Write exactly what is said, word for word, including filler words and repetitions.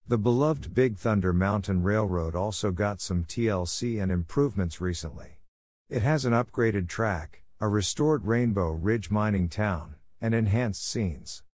The beloved Big Thunder Mountain Railroad also got some T L C and improvements recently. It has an upgraded track, a restored Rainbow Ridge mining town, and enhanced scenes.